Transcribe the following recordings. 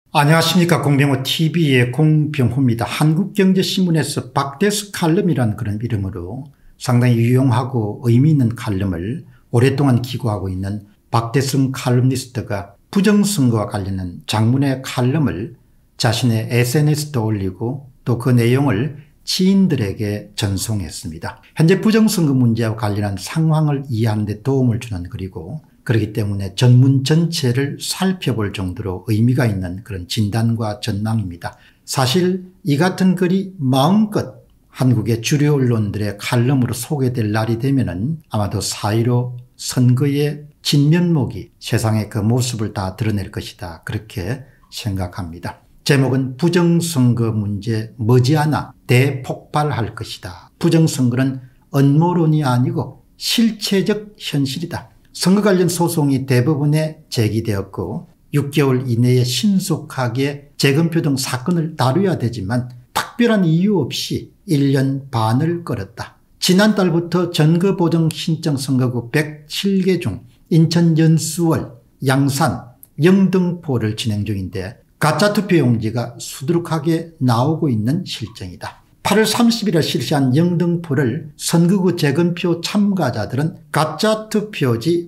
안녕하십니까. 공병호TV의 공병호입니다. 한국경제신문에서 박대수 칼럼이라는 그런 이름으로 상당히 유용하고 의미 있는 칼럼을 오랫동안 기고하고 있는 박대수 칼럼니스트가 부정선거와 관련한 장문의 칼럼을 자신의 SNS도 올리고 또 그 내용을 지인들에게 전송했습니다. 현재 부정선거 문제와 관련한 상황을 이해하는 데 도움을 주는 글이고, 그렇기 때문에 전문 전체를 살펴볼 정도로 의미가 있는 그런 진단과 전망입니다. 사실 이 같은 글이 마음껏 한국의 주류 언론들의 칼럼으로 소개될 날이 되면은 아마도 4.15 선거의 진면목이 세상의 그 모습을 다 드러낼 것이다, 그렇게 생각합니다. 제목은 부정선거 문제 머지않아 대폭발할 것이다. 부정선거는 음모론이 아니고 실체적 현실이다. 선거 관련 소송이 대법원에 제기되었고 6개월 이내에 신속하게 재검표 등 사건을 다뤄야 되지만 특별한 이유 없이 1년 반을 끌었다. 지난달부터 전거보정 신청 선거구 107개 중 인천 연수월, 양산, 영등포를 진행 중인데 가짜투표용지가 수두룩하게 나오고 있는 실정이다. 8월 30일에 실시한 영등포를 선거구 재검표 참가자들은 가짜투표지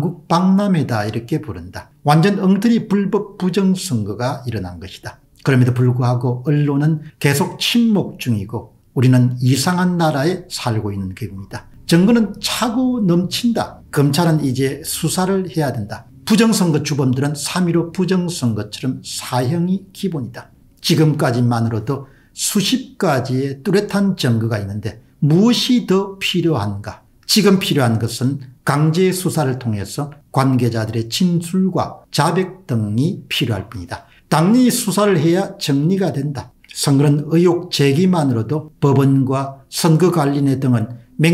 망국박람회다 이렇게 부른다. 완전 엉터리 불법 부정선거가 일어난 것이다. 그럼에도 불구하고 언론은 계속 침묵 중이고 우리는 이상한 나라에 살고 있는 기분이다. 증거는 차고 넘친다. 검찰은 이제 수사를 해야 된다. 부정선거 주범들은 3.15 부정선거처럼 사형이 기본이다. 지금까지만으로도 수십 가지의 뚜렷한 증거가 있는데 무엇이 더 필요한가? 지금 필요한 것은 강제 수사를 통해서 관계자들의 진술과 자백 등이 필요할 뿐이다. 당연히 수사를 해야 정리가 된다. 선거는 의혹 제기만으로도 법원과 선거관리위 등은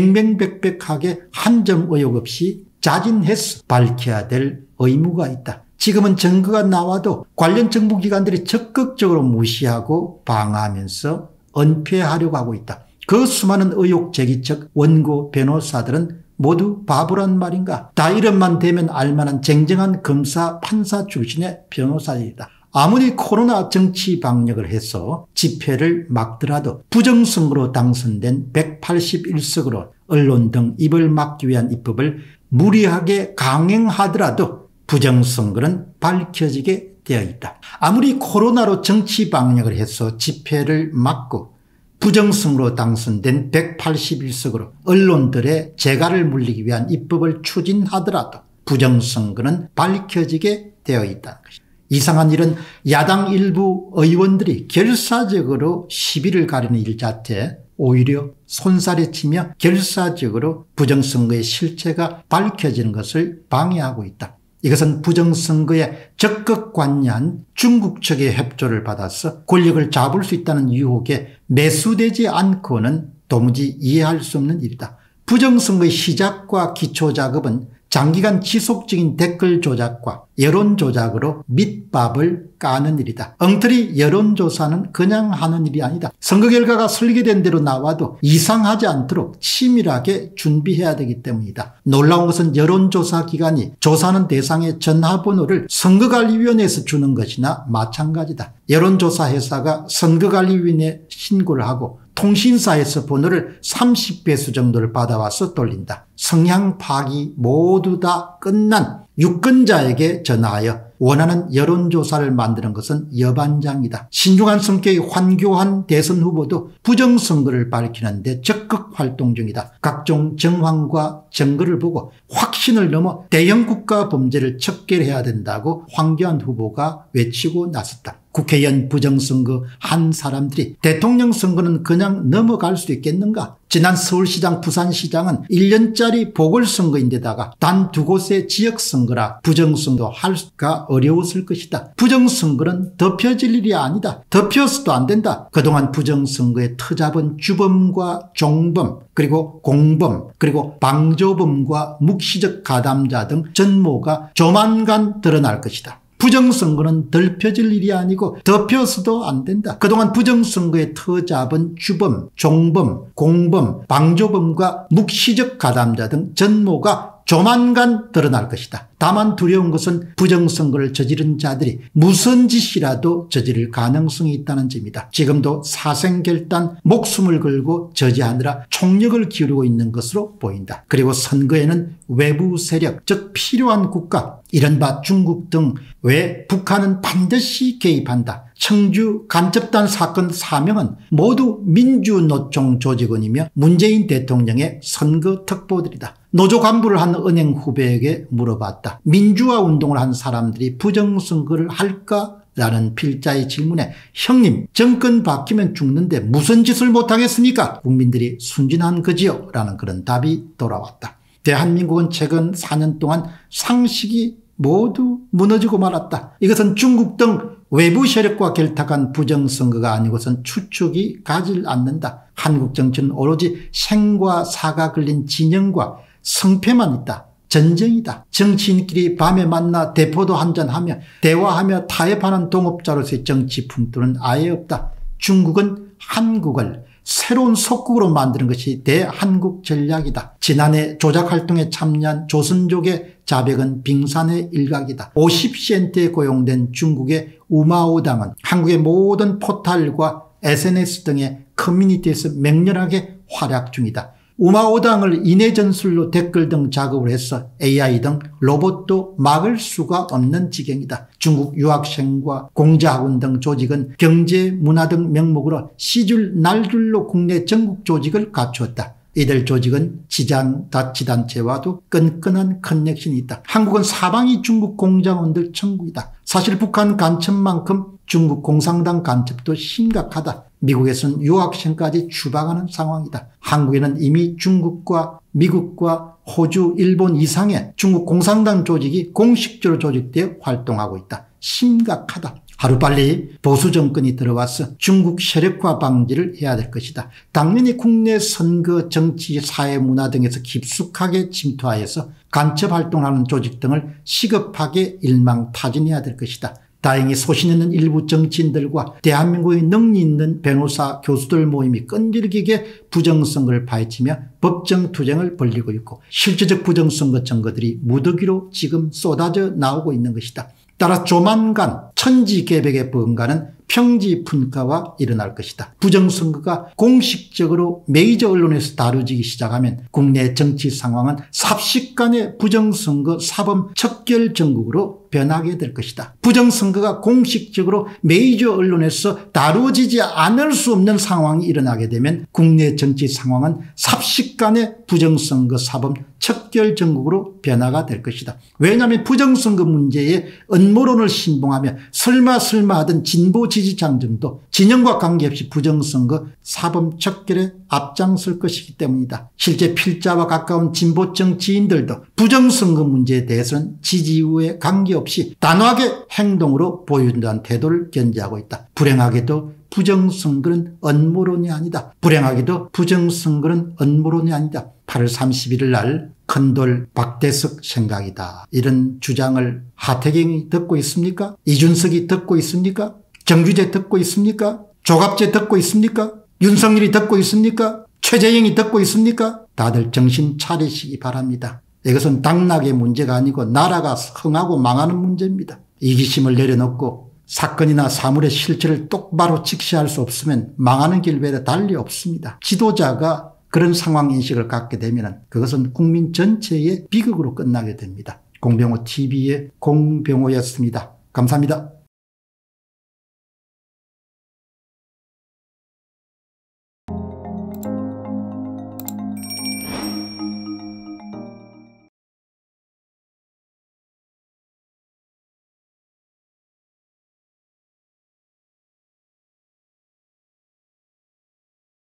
맹맹백백하게 한 점 의혹 없이 자진해서 밝혀야 될 의무가 있다. 지금은 증거가 나와도 관련 정부기관들이 적극적으로 무시하고 방어하면서 은폐하려고 하고 있다. 그 수많은 의혹 제기 측 원고 변호사들은 모두 바보란 말인가? 다 이름만 대면 알만한 쟁쟁한 검사 판사 출신의 변호사들이다. 아무리 코로나 정치 방역을 해서 집회를 막더라도 부정선거로 당선된 181석으로 언론 등 입을 막기 위한 입법을 무리하게 강행하더라도 부정선거는 밝혀지게 되어 있다. 아무리 코로나로 정치 방역을 해서 집회를 막고 부정선거로 당선된 181석으로 언론들의 재갈을 물리기 위한 입법을 추진하더라도 부정선거는 밝혀지게 되어 있다는 것이다. 이상한 일은 야당 일부 의원들이 결사적으로 시비를 가리는 일 자체 오히려 손살에 치며 결사적으로 부정선거의 실체가 밝혀지는 것을 방해하고 있다. 이것은 부정선거에 적극 관여한 중국 측의 협조를 받아서 권력을 잡을 수 있다는 유혹에 매수되지 않고는 도무지 이해할 수 없는 일이다. 부정선거의 시작과 기초작업은 장기간 지속적인 댓글 조작과 여론 조작으로 밑밥을 까는 일이다. 엉터리 여론조사는 그냥 하는 일이 아니다. 선거 결과가 설계된 대로 나와도 이상하지 않도록 치밀하게 준비해야 되기 때문이다. 놀라운 것은 여론조사 기관이 조사하는 대상의 전화번호를 선거관리위원회에서 주는 것이나 마찬가지다. 여론조사 회사가 선거관리위원회에 신고를 하고 통신사에서 번호를 30배수 정도를 받아와서 돌린다. 성향 파악이 모두 다 끝난 유권자에게 전화하여 원하는 여론조사를 만드는 것은 여반장이다. 신중한 성격의 환교한 대선 후보도 부정선거를 밝히는 데 적극 활동 중이다. 각종 정황과 증거를 보고 확신을 넘어 대형 국가 범죄를 척결해야 된다고 황교안 후보가 외치고 나섰다. 국회의원 부정선거 한 사람들이 대통령 선거는 그냥 넘어갈 수 있겠는가? 지난 서울시장 부산시장은 1년짜리 보궐선거인데다가 단 2곳의 지역선거라 부정선거 하기가 어려웠을 것이다. 부정선거는 덮여질 일이 아니다. 덮여서도 안 된다. 그동안 부정선거에 터잡은 주범과 종범 그리고 공범 그리고 방조범과 묵시적 가담자 등 전모가 조만간 드러날 것이다. 부정선거는 덮여질 일이 아니고 덮여서도 안 된다. 그동안 부정선거에 터잡은 주범, 종범, 공범, 방조범과 묵시적 가담자 등 전모가 조만간 드러날 것이다. 다만 두려운 것은 부정선거를 저지른 자들이 무슨 짓이라도 저지를 가능성이 있다는 점이다. 지금도 사생결단 목숨을 걸고 저지하느라 총력을 기울이고 있는 것으로 보인다. 그리고 선거에는 외부 세력, 즉 필요한 국가, 이른바 중국 등 왜 북한은 반드시 개입한다. 청주 간첩단 사건 사명은 모두 민주노총 조직원이며 문재인 대통령의 선거 특보들이다. 노조 간부를 한 은행 후배에게 물어봤다. 민주화 운동을 한 사람들이 부정선거를 할까? 라는 필자의 질문에 형님 정권 바뀌면 죽는데 무슨 짓을 못하겠습니까? 국민들이 순진한 거지요? 라는 그런 답이 돌아왔다. 대한민국은 최근 4년 동안 상식이 모두 무너지고 말았다. 이것은 중국 등 외부 세력과 결탁한 부정선거가 아니고선 추측이 가질 않는다. 한국 정치는 오로지 생과 사가 걸린 진영과 성패만 있다. 전쟁이다. 정치인끼리 밤에 만나 대포도 한잔하며 대화하며 타협하는 동업자로서의 정치 풍토는 아예 없다. 중국은 한국을 새로운 속국으로 만드는 것이 대한국 전략이다. 지난해 조작활동에 참여한 조선족의 자백은 빙산의 일각이다. 50센트에 고용된 중국의 우마오당은 한국의 모든 포탈과 SNS 등의 커뮤니티에서 맹렬하게 활약 중이다. 우마오당을 인해 전술로 댓글 등 작업을 해서 AI 등 로봇도 막을 수가 없는 지경이다. 중국 유학생과 공자학원 등 조직은 경제, 문화 등 명목으로 시줄 날줄로 국내 전국 조직을 갖추었다. 이들 조직은 지자체와도 끈끈한 커넥션이 있다. 한국은 사방이 중국 공장원들 천국이다. 사실 북한 간첩만큼 중국 공산당 간첩도 심각하다. 미국에서는 유학생까지 추방하는 상황이다. 한국에는 이미 중국과 미국과 호주, 일본 이상의 중국 공산당 조직이 공식적으로 조직되어 활동하고 있다. 심각하다. 하루빨리 보수 정권이 들어와서 중국 세력화 방지를 해야 될 것이다. 당연히 국내 선거, 정치, 사회, 문화 등에서 깊숙하게 침투하여서 간첩 활동하는 조직 등을 시급하게 일망타진해야 될 것이다. 다행히 소신 있는 일부 정치인들과 대한민국의 능력 있는 변호사, 교수들 모임이 끈질기게 부정선거를 파헤치며 법정투쟁을 벌이고 있고 실질적 부정선거 증거들이 무더기로 지금 쏟아져 나오고 있는 것이다. 따라 조만간 천지개벽의 번가는 평지분가와 일어날 것이다. 부정선거가 공식적으로 메이저 언론에서 다루지기 시작하면 국내 정치 상황은 삽시간에 부정선거 사범 척결 전국으로 변하게 될 것이다. 부정선거가 공식적으로 메이저 언론에서 다루어지지 않을 수 없는 상황이 일어나게 되면 국내 정치 상황은 삽시간에 부정선거 사범 척결 전국으로 변화가 될 것이다. 왜냐하면 부정선거 문제에 음모론을 신봉하며 설마 하던 진보 지지층 정도 진영과 관계없이 부정선거 사범 척결에 앞장설 것이기 때문이다. 실제 필자와 가까운 진보 정치인들도 부정선거 문제에 대해서는 지지 후에 관계없이 단호하게 행동으로 보여준다는 태도를 견지하고 있다. 불행하게도 부정선거는 음모론이 아니다. 불행하게도 부정선거는 음모론이 아니다. 8월 31일 날 큰돌 박대석 생각이다. 이런 주장을 하태경이 듣고 있습니까? 이준석이 듣고 있습니까? 정규재 듣고 있습니까? 조갑재 듣고 있습니까? 윤석열이 듣고 있습니까? 최재형이 듣고 있습니까? 다들 정신 차리시기 바랍니다. 이것은 당락의 문제가 아니고 나라가 흥하고 망하는 문제입니다. 이기심을 내려놓고 사건이나 사물의 실체를 똑바로 직시할 수 없으면 망하는 길 외에 달리 없습니다. 지도자가 그런 상황인식을 갖게 되면 그것은 국민 전체의 비극으로 끝나게 됩니다. 공병호 TV의 공병호였습니다. 감사합니다.